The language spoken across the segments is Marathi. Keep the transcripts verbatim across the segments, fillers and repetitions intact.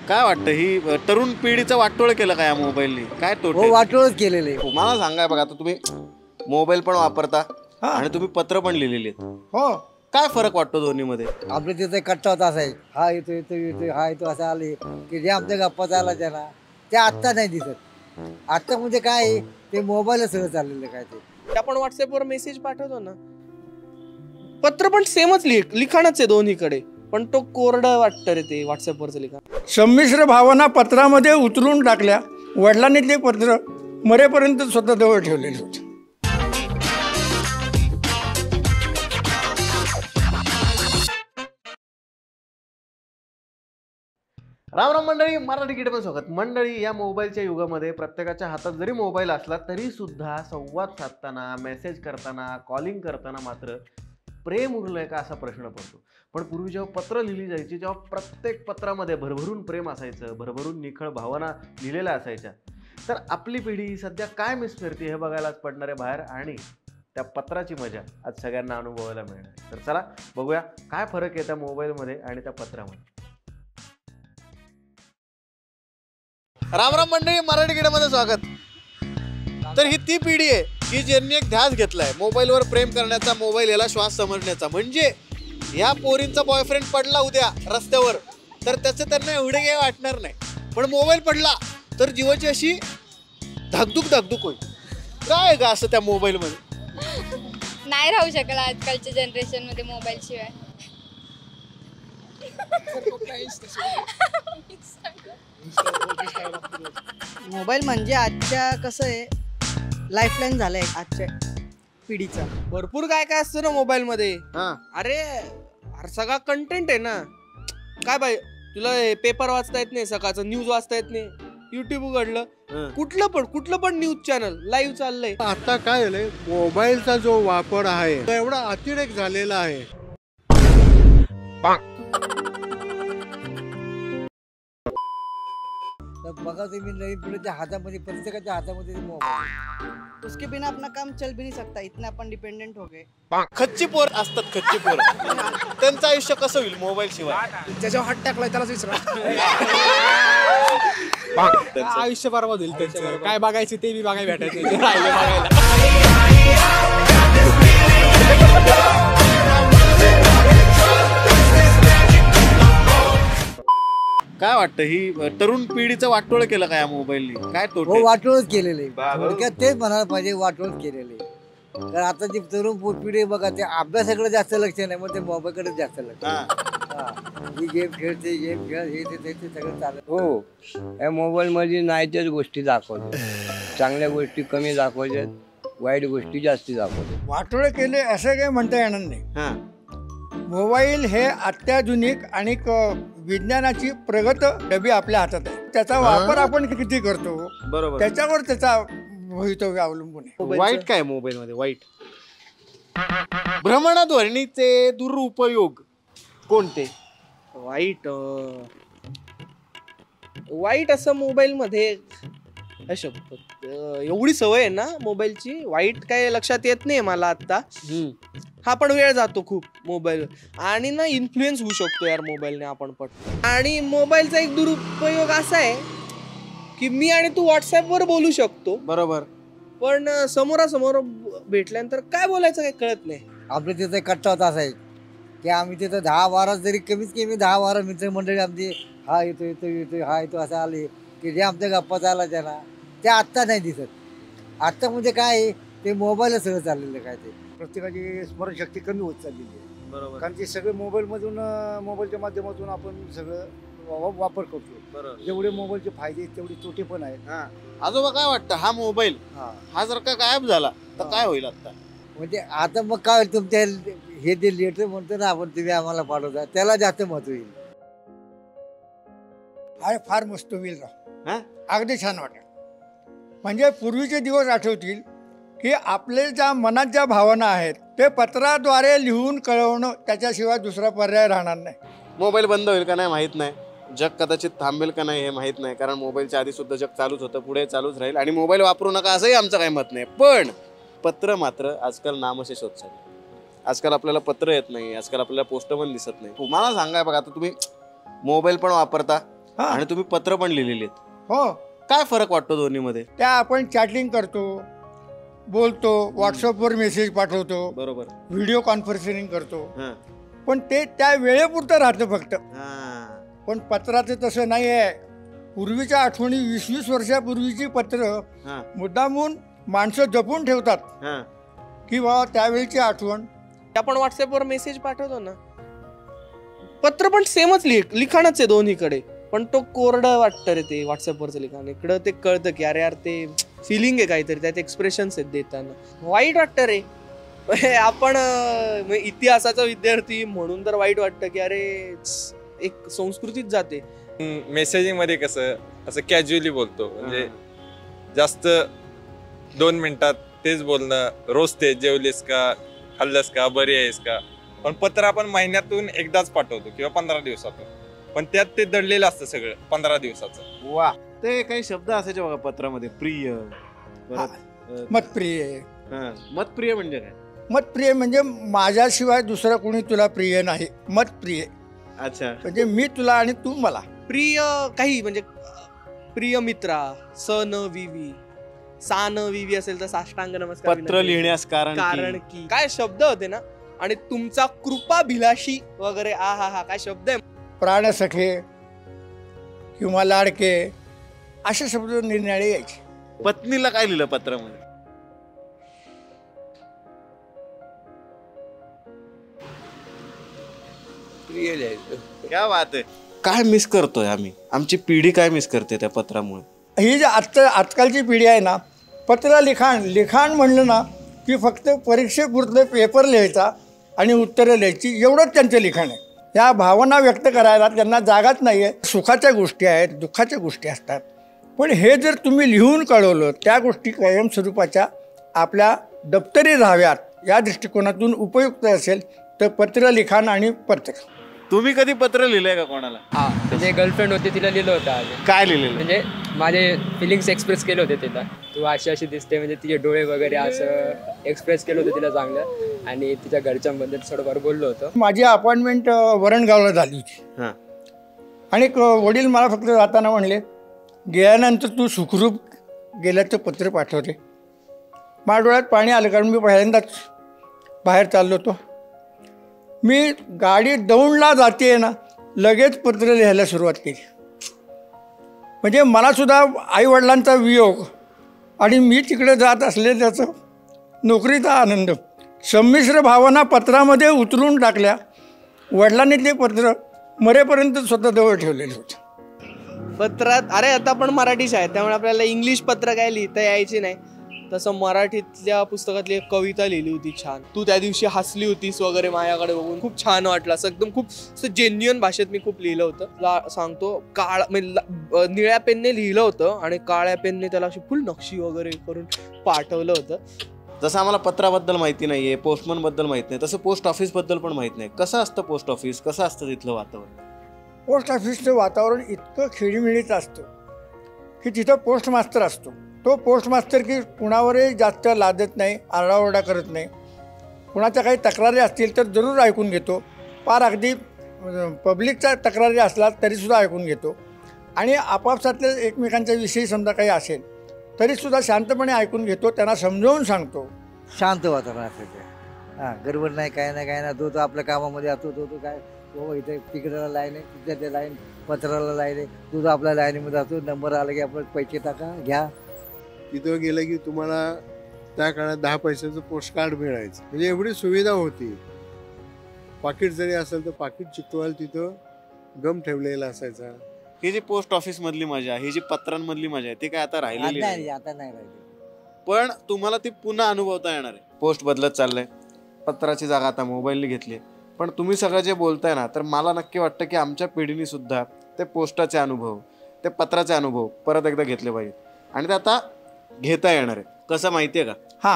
काय वाटतं ही तरुण पिढीचं वाटोळ केलं का या मोबाईलने? काय तोटे? हो, वाटोळच केलेलं आहे. मला सांगा, बघा आता तुम्ही मोबाईल पण वापरता आणि तुम्ही पत्र पण लिहिलेली आहेत. हो, काय फरक वाटतो दोन्ही मध्ये? आपलं तिथे कट्टा होता असा आहे, हा येतो येतो येतो हा येतो असं आले की जे आमच्या गप्पा चालला त्याला ते आत्ता नाही दिसत. आत्ता म्हणजे काय आहे, ते मोबाईल सगळं चाललेलं काय ते. आपण व्हॉट्सअपवर मेसेज पाठवतो ना, पत्र पण सेमच लिह लिखाणच आहे दोन्हीकडे, पण तो कोरडं वाटतं रे ते व्हॉट्सअपवरचं लिखाण. संमिश्र भावना पत्रामध्ये उतरून टाकल्या. वडिलांनी ते पत्र मरेपर्यंत स्वतः जवळ ठेवलेले होते. राम राम मंडळी, मराठी किडे पण स्वागत. मंडळी, या मोबाईलच्या युगामध्ये प्रत्येकाच्या हातात जरी मोबाईल असला तरी सुद्धा संवाद साधताना, मेसेज करताना, कॉलिंग करताना मात्र प्रेम उरलंय का असा प्रश्न पडतो. पण पूर्वी जेव्हा पत्र लिहिली जायची, जेव्हा प्रत्येक पत्रामध्ये भरभरून प्रेम असायचं, भरभरून निखळ भावना लिहिलेल्या असायच्या, तर आपली पिढी सध्या काय मिस करते हे बघायलाच पडणार आहे बाहेर, आणि त्या पत्राची मजा आज सगळ्यांना अनुभवायला मिळणार आहे. तर चला बघूया काय फरक आहे त्या मोबाईलमध्ये आणि त्या पत्रामध्ये. राम राम मंडळी, मराठी किड्यामध्ये स्वागत. तर ही ती पिढी आहे की ज्यांनी एक ध्यास घेतलाय मोबाईलवर प्रेम करण्याचा, मोबाईल याला श्वास समजण्याचा. म्हणजे या पोरींचा बॉयफ्रेंड पडला उद्या रस्त्यावर तर त्याचं त्यांना एवढे काही वाटणार नाही, पण मोबाईल पडला तर जीवाची अशी धाकधूक धाकधूक होईल. काय का असं त्या मोबाईल मध्ये नाही राहू शकला आजकालच्या जनरेशन मध्ये मोबाईल शिवाय. मोबाईल म्हणजे आजच्या कसं आहे, लाईफलाईन झालंय आजच्या पिढीचा. भरपूर काय काय असतं ना मोबाईल मध्ये. हा, अरे अरे सगळा कंटेंट आहे ना. काय बाई, तुला पेपर वाचता येत नाही, सकाळचं न्यूज वाचता येत नाही, युट्यूब उघडलं, कुठलं पण कुठलं पण न्यूज चॅनल लाईव्ह चाललंय. आता काय झालंय, मोबाईलचा जो वापर आहे तो एवढा अतिरेक झालेला आहे. तर बघा तुम्ही, नवीन पिढीच्या हातामध्ये, प्रत्येकाच्या हातामध्ये मोबाईल. उसके बिना अपना काम चल भी नहीं सकता, इतना अपन डिपेंडेंट हो गए. खच्ची पोर असतात, खच्ची पोर. त्यांचं आयुष्य कसं होईल मोबाईल शिवाय? त्याच्यावर हात टाकलाय त्यालाच विसरा. आयुष्य बरोबर होईल त्यांचं. काय बघायचं ते बी बघायला भेटायचं. काय वाटतं ही तरुण पिढीचं वाटोळ केलं का या मोबाईलने? काय हो, तोटे? वाटोळच केलेलं आहे. थोडक्यात तेच म्हणायला पाहिजे, वाटोळच केलेलं आहे. कारण आता जी तरुण पिढी बघा, ते अभ्यासाकडे जास्त लक्ष नाही, मग ते मोबाईलकडे जास्त लक्ष. हा. ही गेम खेळते, गेम खेळ, हे ते ते सगळं चालत. हो, या मोबाईलमध्ये नाही त्याच गोष्टी दाखवतात. चांगल्या गोष्टी कमी दाखवतात, वाईट गोष्टी जास्ती दाखवतात. वाटोळे केले असं काही म्हणता येणार नाही. हा. मोबाईल हे अत्याधुनिक आणि क- विज्ञानाची प्रगत डबी आपल्या हातात आहे. त्याचा वापर आपण किती करतो बरोबर. त्याच्यावर त्याचा भवितव्य अवलंबून आहे. वाईट काय मोबाईल मध्ये? वाईट भ्रमणध्वनीचे दुरुपयोग कोणते? वाईट अं, वाईट असं मोबाईल मध्ये काय शब्द, अं, एवढी सवय आहे ना मोबाईलची, वाईट काय लक्षात येत नाही मला आता. हा पण वेळ जातो खूप मोबाईल, आणि ना इन्फ्लुएन्स होऊ शकतो यार मोबाईलने आपण पट. आणि मोबाईलचा एक दुरुपयोग असा आहे की मी आणि तू व्हॉट्सअपवर बोलू शकतो बरोबर, पण समोरासमोर भेटल्यानंतर काय बोलायचं काही कळत नाही. आपलं तिथे कट्टा होता असा आहे की आम्ही तिथं दहा बारा, जरी कमीत कमी दहा बारा मित्रमंडळी आमची, हा येतो येतो येतो हा येतो असं आले की जे आमच्या गप्पा चालला त्याला ते आत्ता नाही दिसत. आत्ता म्हणजे काय आहे, ते मोबाईल सगळं चाललेलं काय ते. प्रत्येकाची स्मरणशक्ती कमी होत चाललेली आहे. बरोबर. कारण ते सगळे मोबाईलमधून, मोबाईलच्या माध्यमातून आपण सगळं वा- वापर करतो. बरोबर. जेवढे मोबाईलचे फायदे आहेत तेवढे तोटे पण आहेत. हा. आजोबा, काय वाटतं हा मोबाईल हा हा जर का गायब झाला तर काय होईल आता? म्हणजे आता मग काय होईल, तुमच्या हे जे लेटर म्हणतो ना आपण, तुम्ही आम्हाला पाठवता, त्याला जास्त महत्व येईल. हा फार मस्त होईल हा? राव, अगदी छान वाटेल. म्हणजे पूर्वीचे दिवस आठवतील की आपले ज्या मनात ज्या भावना आहेत ते पत्राद्वारे लिहून कळवणं, त्याच्याशिवाय दुसरा पर्याय राहणार नाही. मोबाईल बंद होईल का नाही माहित नाही, जग कदाचित थांबेल का नाही हे माहित नाही, कारण मोबाईलच्या आधी सुद्धा जग चालूच होतं, पुढे चालूच राहील. आणि मोबाईल वापरू नका असंही आमचं काही मत नाही, पण पत्र मात्र आजकाल नामशेष होत चालले. आजकाल आपल्याला पत्र येत नाही, आजकाल आपल्याला पोस्टमन दिसत नाही. मला सांगा, बघा आता तुम्ही मोबाईल पण वापरता हा. आणि तुम्ही पत्र पण लिहिलेली आहेत. हो, काय फरक वाटतो दोन्हीमध्ये? त्या आपण चॅटिंग करतो, बोलतो, व्हॉट्सअपवर मेसेज पाठवतो, बरोबर. व्हिडिओ कॉन्फरन्सिंग करतो, हां. पण ते त्या वेळेपुरतं राहतं फक्त. हां. पण पत्राचं तसं नाही आहे. पूर्वीच्या आठवणी, वीस वीस वर्षापूर्वीची पत्र हां. मुद्दामून माणसं जपून ठेवतात हां. की बाबा त्यावेळीची आठवण. आपण व्हॉट्सअपवर मेसेज पाठवतो ना, पत्र पण सेमच लिह लिखाणच आहे दोन्हीकडे, पण तो कोरडं वाटतं रे ते व्हॉट्सअपवरचं लिखाण. इकडं ते कळतं की अरे यार ते फिलिंग आहे काहीतरी, त्यात एक्सप्रेशन्स आहेत देताना. वाईट वाटतं रे. आपण अं, इतिहासाचा विद्यार्थी म्हणून तर वाईट वाटतं की अरे एक संस्कृतीच जाते. मेसेजिंग मध्ये कसं असं कॅज्युअली बोलतो, म्हणजे जास्त दोन मिनिटात तेच बोलणं, रोज ते जेवलीस का, खाल्लंस का, बरी आहेस का. पण पत्र आपण महिन्यातून एकदाच पाठवतो किंवा पंधरा दिवसातून, पण त्यात ते दडलेलं असतं सगळं पंधरा दिवसाचं. वा, ते काही शब्द असायचे बघा पत्रामध्ये, प्रिय, परत अं, मतप्रिय. हां. मतप्रिय म्हणजे काय? मतप्रिय म्हणजे माझ्याशिवाय दुसरा कोणी तुला प्रिय नाही. मतप्रिय अच्छा. म्हणजे मी तुला आणि तू मला. प्रिय काही म्हणजे प्रिय मित्रा, स न विवी, सा न विवी असेल तर साष्टांग नमस्कार पत्र विनंती. लिहिण्यास कारण कारण की. की काय शब्द होते ना, आणि तुमचा कृपाभिलाषी वगैरे, आ हा हा काय शब्द आहे. प्राणसखे किंवा लाडके असे शब्द निरनिराळे यायचे. पत्नीला काय लिहिलं पत्रामध्ये? प्रिय लिहायचं. क्या बात आहे. काय मिस करतोय आम्ही, आमची पिढी काय मिस करते त्या पत्रामुळे? ही जी आजचं आजकालची पिढी आहे ना, पत्र लिखाण लिखाण म्हणलं ना की फक्त परीक्षेपुरतं पेपर लिहायचा आणि उत्तरं लिहायची, एवढंच त्यांचं लिखाण आहे. या भावना व्यक्त करायला त्यांना जागाच नाही आहे. सुखाच्या गोष्टी आहेत, दुःखाच्या गोष्टी असतात, पण हे जर तुम्ही लिहून कळवलं, त्या गोष्टी कायमस्वरूपाच्या आपल्या दप्तरी राहाव्यात या दृष्टिकोनातून उपयुक्त असेल तर पत्र लिखाण आणि पत्र. तुम्ही कधी पत्र लिहिलंय का कोणाला? हा, म्हणजे गर्लफ्रेंड होती, तिला लिहिलं होतं आधी. काय लिहिलेलं? म्हणजे माझे फिलिंग्स एक्सप्रेस केले होते तिला. तू अशी अशी दिसते, म्हणजे तिचे डोळे वगैरे असं एक्सप्रेस केलं होतं तिला चांगलं, आणि तिच्या घरच्यांबद्दल थोडंफार बोललो होतो. माझी अपॉइंटमेंट वरणगावला झाली होती. हां. आणि क- वडील मला फक्त जाताना म्हणले, गेल्यानंतर तू सुखरूप गेल्याचं पत्र पाठवते. माझ्या डोळ्यात पाणी आलं, कारण मी पहिल्यांदाच बाहेर चाललो होतो. मी गाडी दौंडला जाते ना, लगेच पत्र लिहायला सुरुवात केली. म्हणजे मलासुद्धा आईवडिलांचा वियोग आणि मी तिकडे जात असलेल्याचं नोकरीचा आनंद, संमिश्र भावना पत्रामध्ये उतरून टाकल्या. वडिलांनी ते पत्र मरेपर्यंत स्वतः जवळ ठेवलेलं होतं. पत्रात अरे आता आपण मराठी शाळेत, त्यामुळे आपल्याला इंग्लिश पत्र काय लिहिता यायची नाही. तसं मराठीतल्या पुस्तकातली एक कविता लिहिली होती छान. तू त्या दिवशी हसली होतीस वगैरे माझ्याकडे बघून, खूप छान वाटलं. असं एकदम खूप जेन्युअन भाषेत मी खूप लिहिलं होतं. ला सांगतो, काळ म्हणजे निळ्या पेनने लिहिलं होतं आणि काळ्या पेनने त्याला अशी फुल नक्षी वगैरे करून पाठवलं होतं. जसं आम्हाला पत्राबद्दल माहिती नाहीये, पोस्टमन बद्दल माहित नाही, तसं पोस्ट ऑफिस बद्दल पण माहित नाही. कसं असतं पोस्ट ऑफिस, कसं असतं तिथलं वातावरण? पोस्ट ऑफिसचं वातावरण इतकं खेळीमेळीचं असतं की तिथं पोस्ट मास्तर असतो. तो पोस्ट मास्तर की कुणावरही जास्त लादत नाही, आरडाओरडा करत नाही. कुणाच्या काही तक्रारी असतील तर जरूर ऐकून घेतो. फार अगदी पब्लिकच्या तक्रारी असला तरीसुद्धा ऐकून घेतो. आणि आपापसातल्या एकमेकांच्या विषयी समजा काही असेल तरीसुद्धा शांतपणे ऐकून घेतो, त्यांना समजावून सांगतो. शांत वातावरण असायचं. हां, गडबड नाही, काय नाही काय नाही. तो तो आपल्या कामामध्ये असतो. तो तो काय तो इथे तिकडाला लाईन आहे, तिथल्या त्या लाईन पत्राला लाईन आहे. तो तो आपल्या लाईनीमध्ये असतो. नंबर आला की आपण पैसे टाका, घ्या. तिथं गेलं की तुम्हाला त्या काळात दहा पैशाचं पोस्ट कार्ड मिळायचं, म्हणजे एवढी सुविधा होती. पाकिट जरी असेल तर पाकिट चिकटवायला तिथं गम ठेवलेला असायचा. ही जी पोस्ट ऑफिस मधली मजा, ही जी पत्रांमधली मजा आहे, ती काय आता राहिलेली नाही. आता नाही राहिली. पण तुम्हाला ती पुन्हा अनुभवता येणार आहे. पोस्ट बदलत चाललंय, पत्राची जागा आता मोबाईलने घेतली. पण तुम्ही सगळं जे बोलताय ना, तर मला नक्की वाटतं की आमच्या पिढीने सुद्धा ते पोस्टाचे अनुभव, ते पत्राचे अनुभव परत एकदा घेतले पाहिजे. आणि ते आता घेता येणार आहे. कसं माहितीये का? हां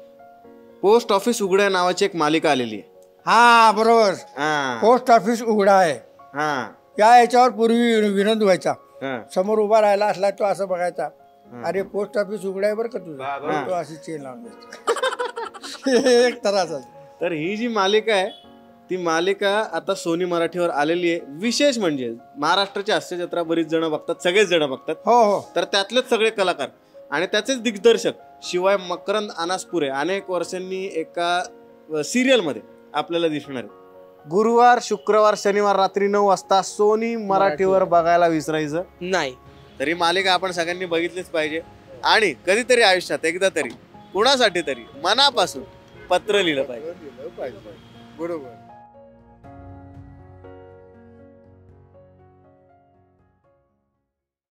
पोस्ट ऑफिस उघड्या नावाची एक मालिका आलेली आहे. हां बरोबर. हां पोस्ट ऑफिस उघडा आहे. हां या याच्यावर पूर्वी विनोद व्हायचा. हां समोर उभा राहिला असला तो असं बघायचा, अरे पोस्ट ऑफिस उघडा आहे बरं का तुझं, तो अशी चेन लावून द्यायची. एक तराचा. तर ही जी मालिका आहे ती मालिका आता सोनी मराठीवर आलेली आहे. विशेष म्हणजे महाराष्ट्राची हास्य जत्रा बरीच जण बघतात, सगळेच जण बघतात. हो हो तर त्यातलेच सगळे कलाकार आणि त्याचेच दिग्दर्शक शिवाय मकरंद अनासपुरे अनेक वर्षांनी एका सिरियलमध्ये आपल्याला दिसणार आहे. गुरुवार, शुक्रवार, शनिवार रात्री नऊ वाजता सोनी मराठीवर बघायला विसरायचं नाही. तरी मालिका आपण सगळ्यांनी बघितलीच पाहिजे आणि कधीतरी आयुष्यात एकदा तरी कुणासाठी तरी मनापासून पत्र लिहिलं पाहिजे. बरोबर.